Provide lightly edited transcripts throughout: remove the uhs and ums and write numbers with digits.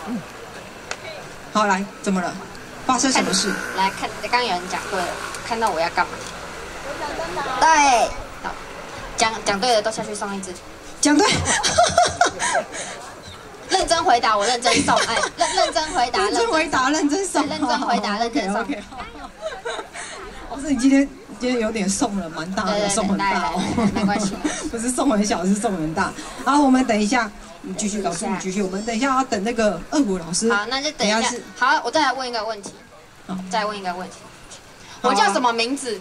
好，来，怎么了？发生什么事？ 来看，刚刚有人讲对了，看到我要干嘛？对，好，讲对了都下去送一只。 讲对。 认真回答，我认真送。哎，认真回答， 认真回答，认真送。 认真回答，认真送。 老师，你今天有点送了，蛮大的，送很大哦。 没关系， 不是送很小，是送很大。好，我们等一下，你继续，老师你继续。我们等一下要等那个二胡老师。 好，那就等一下。好，我再来问一个问题。再问一个问题。我叫什么名字？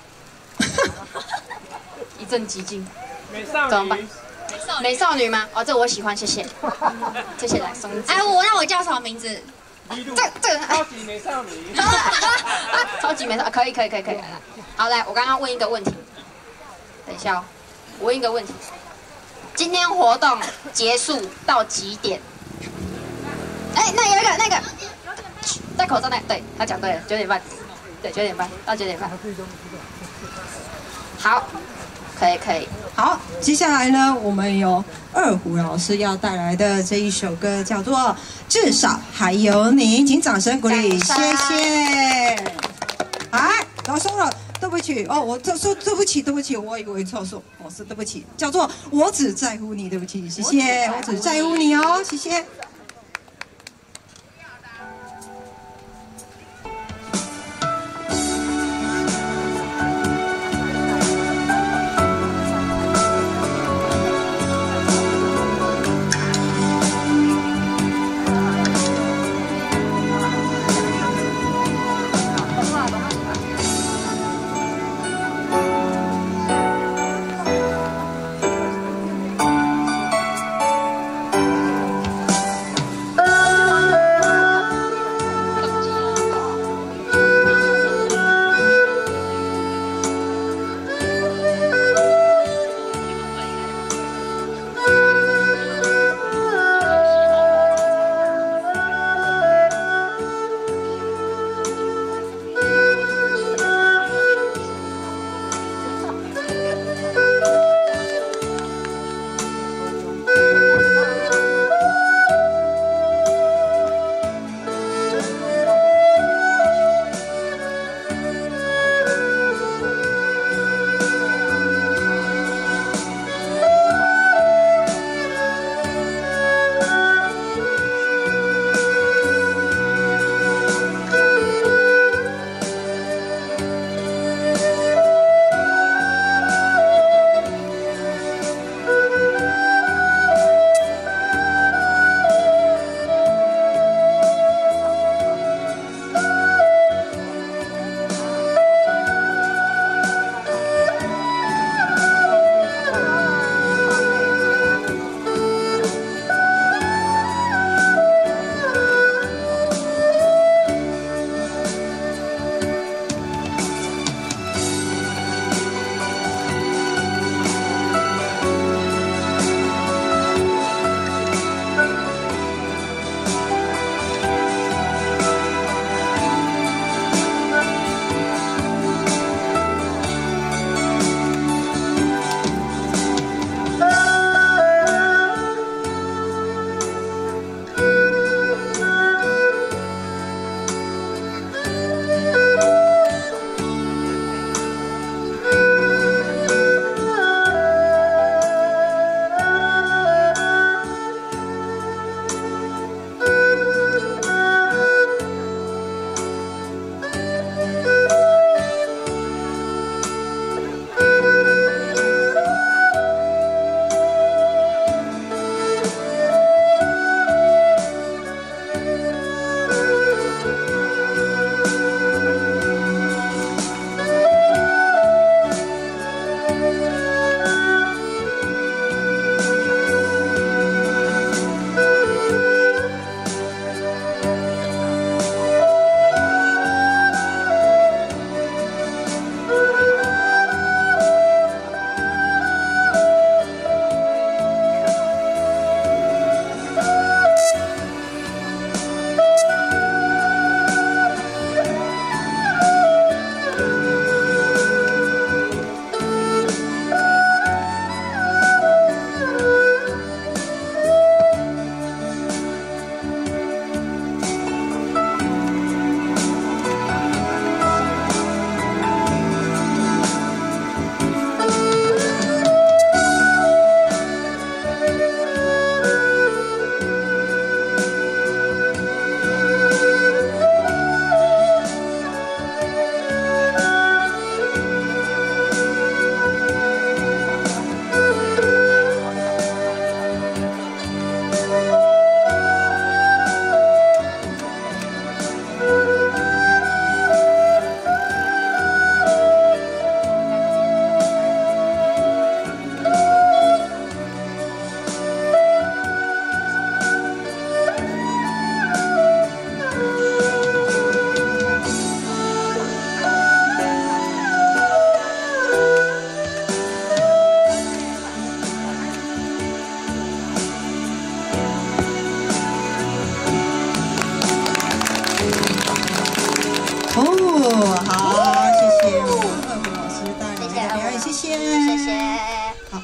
一阵寂静。 美少女。 怎么办？美少女吗？哦，这我喜欢，谢谢。谢谢，来送。哎，那我叫什么名字？这超级美少女。 超级美少，可以。好，来，我刚刚问一个问题。等一下哦，我问一个问题。今天活动结束到几点？哎，那有一个那个戴口罩那，对他讲对了，9点半。对，9点半到9点半。好，可以。 好，接下来呢，我们有二胡老师要带来的这一首歌叫做《至少还有你》，请掌声鼓励，谢谢。哎，老松了，对不起哦，我这说对不起，我以为错说，我是对不起，叫做我只在乎你，对不起，谢谢，我只在乎你哦，谢谢。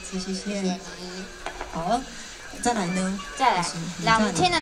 谢谢。好，再来呢？ 再来，来我们听的。